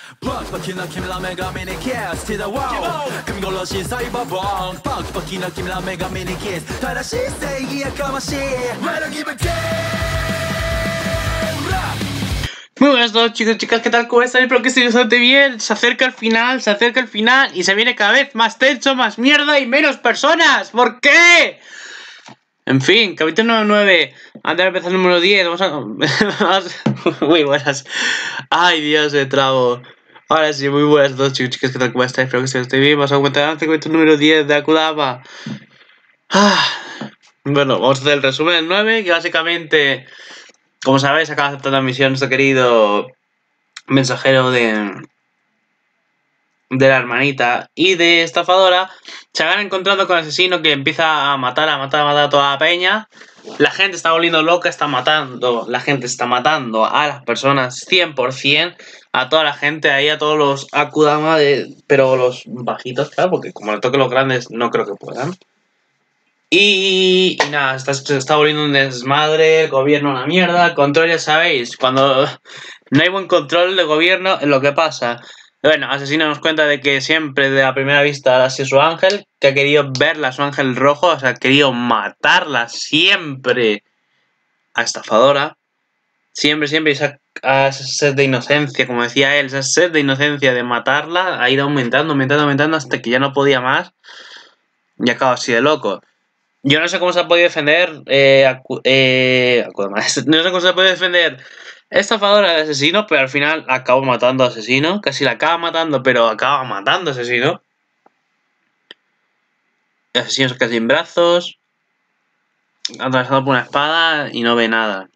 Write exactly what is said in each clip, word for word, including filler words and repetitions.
빡빡이나 김라메가 미니키스 to the wall 금골로시 사이버봉 빡빡이나 김라메가 미니키스 다시 세기야 까마시 I don't give a Muy buenas todos chicos y chicas, ¿qué tal? ¿Cómo estáis? Espero que estéis bastante bien. Se acerca el final, se acerca el final y se viene cada vez más tenso, más mierda y menos personas. ¿Por qué? En fin, capítulo número nueve. Antes de empezar el número diez, vamos a... vamos... Muy buenas. Ay, Dios, de trabo. Ahora sí, muy buenas a todos chicos y chicas, ¿qué tal? ¿Cómo estáis? Espero que estéis bien. Vamos a comentar el capítulo número diez de Akudama. Ah. Bueno, vamos a hacer el resumen del nueve, que básicamente... Como sabéis, acaba de aceptar la misión nuestro querido mensajero de, de la hermanita y de estafadora. Se han encontrado con el asesino que empieza a matar, a matar, a matar a toda la peña. La gente está volviendo loca, está matando, la gente está matando a las personas cien por cien. A toda la gente ahí, a todos los Akudama, de, pero los bajitos, claro, porque como le toque los grandes no creo que puedan. Y, y nada, está, se está volviendo un desmadre, el gobierno una mierda, el control ya sabéis, cuando no hay buen control de gobierno es lo que pasa. Bueno, Asesino nos cuenta de que siempre de la primera vista ha sido su ángel, que ha querido verla, su ángel rojo, o sea, ha querido matarla siempre a estafadora. Siempre, siempre esa, esa sed de inocencia, como decía él, esa sed de inocencia de matarla ha ido aumentando, aumentando, aumentando hasta que ya no podía más y acaba así de loco. Yo no sé cómo se ha podido defender. Eh, acu eh, no sé cómo se ha podido defender estafadora de asesino, pero al final acabó matando a asesino. Casi la acaba matando, pero acaba matando a asesino. El asesino se queda sin brazos, atravesado por una espada y no ve nada.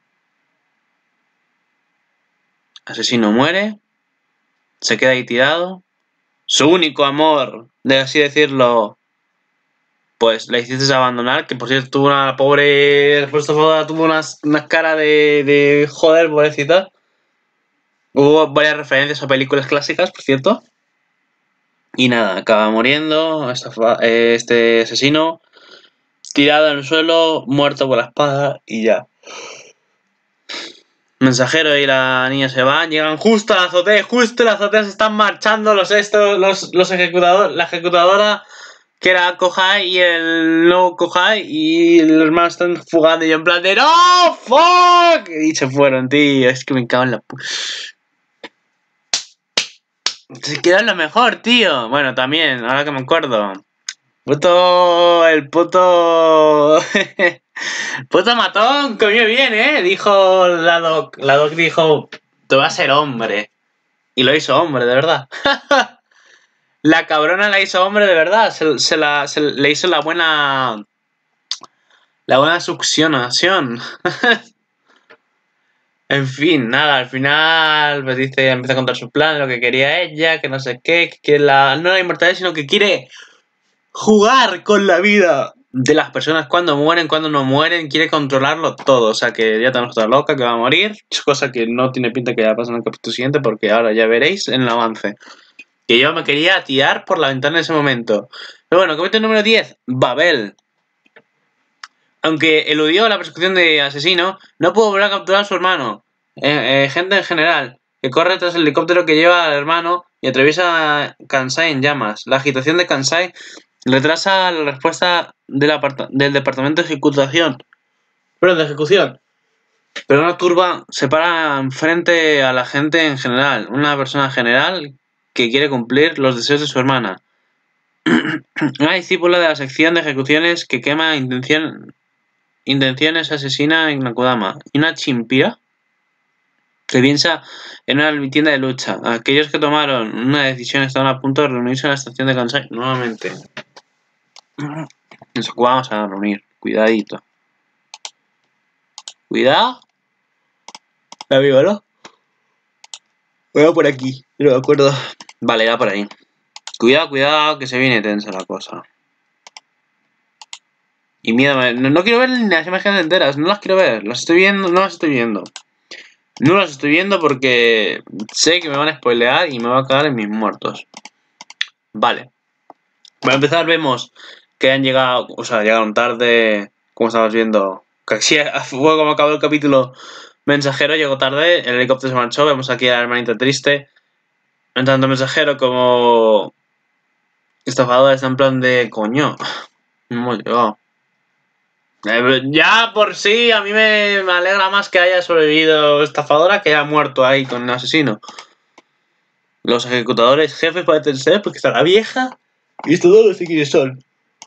Asesino muere, se queda ahí tirado. Su único amor, de así decirlo, pues la hiciste abandonar, que por cierto tuvo una pobre... Después de esta tuvo unas, unas caras de, de... Joder, pobrecita. Hubo varias referencias a películas clásicas, por cierto. Y nada, acaba muriendo esta, este asesino. Tirado en el suelo, muerto por la espada y ya. Mensajero y la niña se van, llegan justo a la azotea, justo en la azotea se están marchando los estos, los, los ejecutadores, la ejecutadora... Que era Kohai y el no Kohai y el hermano están fugando y yo en plan de ¡no! ¡Fuck! Y se fueron, tío. Es que me cago en la puta. Se quedó lo mejor, tío. Bueno, también, ahora que me acuerdo. Puto... El puto... puto matón, comió bien, ¿eh? Dijo la doc. La doc dijo, tú vas a ser hombre. Y lo hizo hombre, de verdad. La cabrona la hizo hombre de verdad, se, se, la, se le hizo la buena... La buena succionación. En fin, nada, al final pues dice, empieza a contar su plan, lo que quería ella, que no sé qué, que la, no la inmortalidad, sino que quiere jugar con la vida de las personas cuando mueren, cuando no mueren, quiere controlarlo todo. O sea que ya tenemos otra loca que va a morir, cosa que no tiene pinta que vaya a pasar en el capítulo siguiente porque ahora ya veréis en el avance. Que yo me quería tirar por la ventana en ese momento. Pero bueno, capítulo número diez, Babel. Aunque eludió la persecución de asesino, no pudo volver a capturar a su hermano. Eh, eh, gente en general, que corre tras el helicóptero que lleva al hermano y atraviesa Kansai en llamas. La agitación de Kansai retrasa la respuesta del, del departamento de ejecución. Pero de ejecución. Pero una turba se para enfrente a la gente en general. Una persona general que quiere cumplir los deseos de su hermana. Una discípula de la sección de ejecuciones que quema intención, intenciones asesina en Akudama. Y una chimpira que piensa en una tienda de lucha. Aquellos que tomaron una decisión estaban a punto de reunirse en la estación de Kansai nuevamente. Nos vamos a reunir. Cuidadito. Cuidado. La vivo, ¿no? Voy por aquí, no me acuerdo. Vale, ya por ahí. Cuidado, cuidado, que se viene tensa la cosa. Y miedo, no, no quiero ver las imágenes enteras, no las quiero ver. Las estoy viendo, no las estoy viendo. No las estoy viendo porque sé que me van a spoilear y me va a cagar en mis muertos. Vale. Para empezar vemos que han llegado, o sea, llegaron tarde, como estabas viendo. Casi fue como acabó el capítulo. Mensajero llegó tarde, el helicóptero se marchó, vemos aquí a la hermanita triste. tanto mensajero como estafador está en plan de coño. No hemos llegado. Eh, ya por sí, a mí me, me alegra más que haya sobrevivido estafadora que haya muerto ahí con un asesino. Los ejecutadores jefes parecen ser porque está la vieja y todos los que son.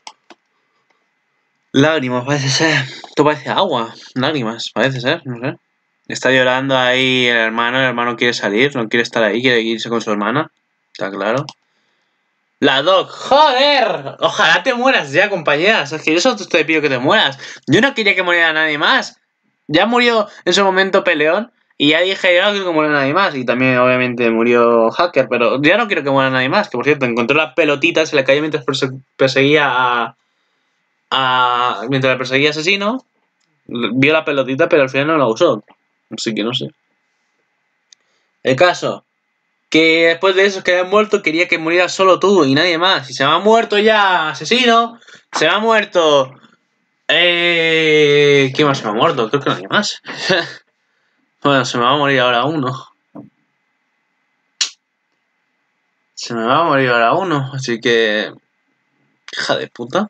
Lágrimas, parece ser. Esto parece agua. Lágrimas, parece ser, no sé. Está llorando ahí el hermano, el hermano quiere salir, no quiere estar ahí, quiere irse con su hermana. Está claro. La Doc, ¡joder! Ojalá te mueras ya, compañeras. Es que yo solo te pido que te mueras. Yo no quería que muriera nadie más. Ya murió en su momento Peleón. Y ya dije, yo no quiero que muera nadie más. Y también, obviamente, murió Hacker. Pero ya no quiero que muera nadie más. Que, por cierto, encontró la pelotita, se le cayó mientras perse perseguía a... a... Mientras le perseguía Asesino. Vio la pelotita, pero al final no la usó. Así que no sé. El caso... que después de eso que habían muerto quería que muriera solo tú y nadie más. Y se me ha muerto ya Asesino. Se me ha muerto... Eh... ¿Quién más se me ha muerto? Creo que nadie más. Bueno, se me va a morir ahora uno. Se me va a morir ahora uno. Así que... hija de puta.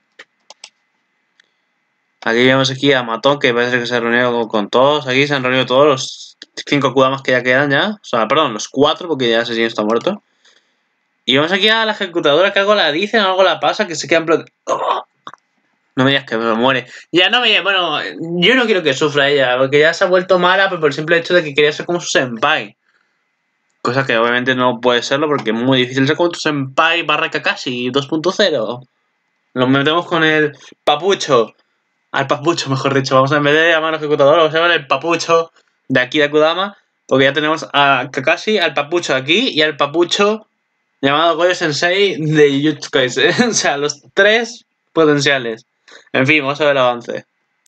Aquí vemos aquí a Matón, que parece que se ha reunido con todos. Aquí se han reunido todos los cinco Kudamas que ya quedan ya. O sea, perdón, los cuatro, porque ya Asesino está muerto. Y vamos aquí a la ejecutadora, que algo la dicen, algo la pasa, que se queda en plan... ¡Oh! No me digas que me muere. Ya no me... Bueno, yo no quiero que sufra ella, porque ya se ha vuelto mala por el simple hecho de que quería ser como su senpai. Cosa que obviamente no puede serlo, porque es muy difícil ser como tu senpai barra Kakashi dos punto cero. Nos metemos con el papucho. Al papucho, mejor dicho. Vamos a, en vez de llamar al ejecutador, vamos a llamar el papucho de aquí de Akudama, porque ya tenemos a Kakashi, al papucho aquí y al papucho llamado Goyo Sensei de Jujutsu Kaisen. O sea, los tres potenciales. En fin, vamos a ver el avance.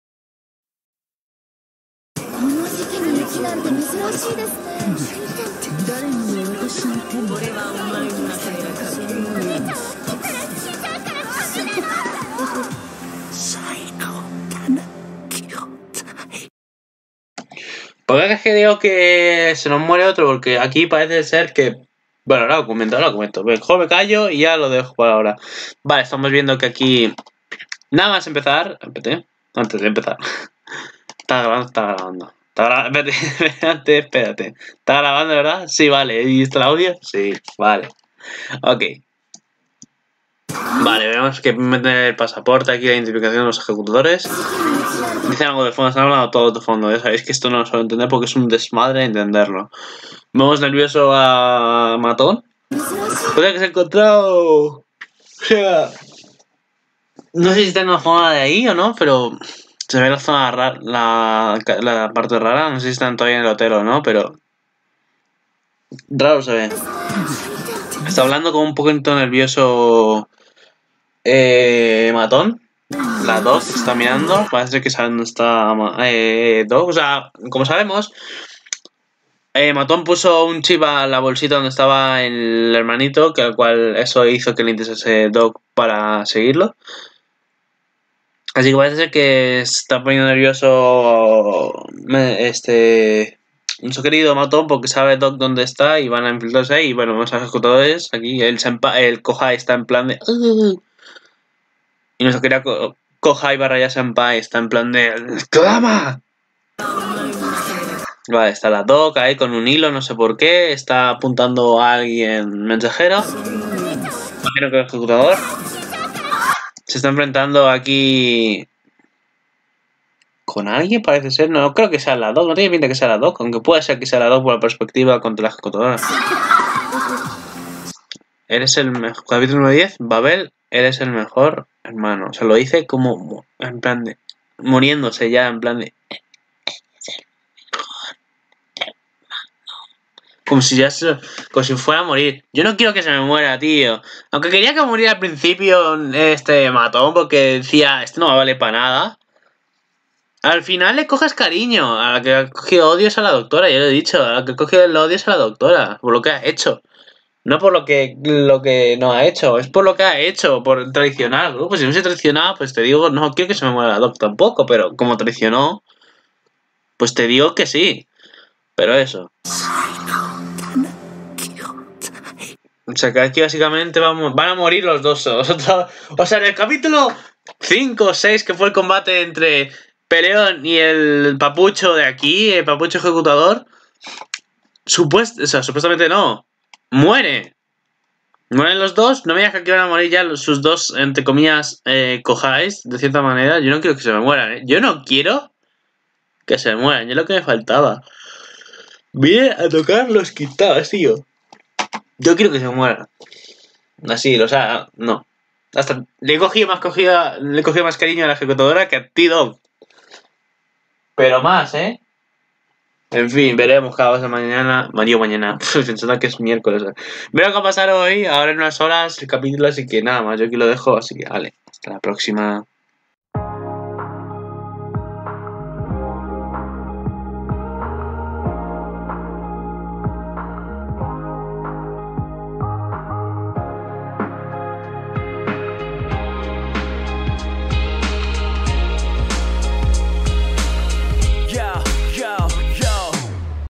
¿Por qué es que digo que se nos muere otro? Porque aquí parece ser que... Bueno, ahora lo comento, ahora lo comento. Mejor me callo y ya lo dejo por ahora. Vale, estamos viendo que aquí... Nada más empezar... Espérate, antes de empezar. Está grabando, está grabando. Está grabando... Espérate, espérate, espérate. ¿Está grabando, verdad? Sí, vale. ¿Y está el audio? Sí, vale. Ok. Vale, vemos que meten el pasaporte aquí, la identificación de los ejecutadores. Dicen algo de fondo, están hablando todo de fondo. Ya sabéis que esto no lo suelo entender porque es un desmadre entenderlo. Vemos nervioso a Matón. Puede que se ha encontrado... O sea... No sé si está en la zona de ahí o no, pero... Se ve la zona rara, la, la parte rara. No sé si están todavía en el hotel o no, pero... Raro se ve. Está hablando como un poquito nervioso... Eh... Matón. La Doc está mirando, parece que sabe dónde está eh, Doc. O sea, como sabemos, eh, Matón puso un chip a la bolsita donde estaba el hermanito, que al cual eso hizo que le interesase Doc para seguirlo. Así que parece ser que se está poniendo nervioso este su querido Matón porque sabe Doc dónde está y van a infiltrarse ahí. Y bueno, vamos a ejecutadores. Aquí el, el Kohai está en plan de... Uh, y nuestro querido Kohai barra ya Senpai está en plan de... ¡Clama! Vale, está la Doc ahí con un hilo, no sé por qué. Está apuntando a alguien mensajero. Imagino que el ejecutador. Se está enfrentando aquí... ¿Con alguien parece ser? No, no creo que sea la Doc. No tiene pinta que sea la Doc. Aunque puede ser que sea la Doc por la perspectiva contra la ejecutadora. Eres el mejor... Capítulo número diez. Babel, eres el mejor hermano. O sea, lo dice como... En plan de... Muriéndose ya, en plan de... Como si ya se, como si fuera a morir. Yo no quiero que se me muera, tío. Aunque quería que muriera al principio este Matón, porque decía, esto no me vale para nada. Al final le coges cariño. A la que ha cogido odio es a la doctora, ya lo he dicho. A la que ha cogido el odio es a la doctora, por lo que ha hecho. No por lo que, lo que no ha hecho, es por lo que ha hecho, por traicionar al grupo. Si no se traicionaba, pues te digo, no quiero que se me muera la doc tampoco, pero como traicionó, pues te digo que sí. Pero eso. O sea, que aquí básicamente vamos, van a morir los dos. O sea, en el capítulo cinco o seis, que fue el combate entre Peleón y el papucho de aquí, el papucho ejecutador, supuest o sea, supuestamente no, muere. Mueren los dos, no me digas que aquí van a morir ya los, sus dos, entre comillas, eh, cojáis, de cierta manera. Yo no quiero que se me mueran, ¿eh? Yo no quiero que se mueran, yo lo que me faltaba. Vine a tocar los quitados, tío. Yo quiero que se mueran. Así, o sea, no. Hasta le he cogido más cogida, le he cogido más cariño a la ejecutadora que a ti, Dog. Pero más, ¿eh? En fin, veremos cada vez mañana. Mañana, mañana. Pensando que es miércoles. Veremos qué va a pasar hoy, ahora en unas horas, el capítulo, así que nada más, yo aquí lo dejo, así que vale. Hasta la próxima.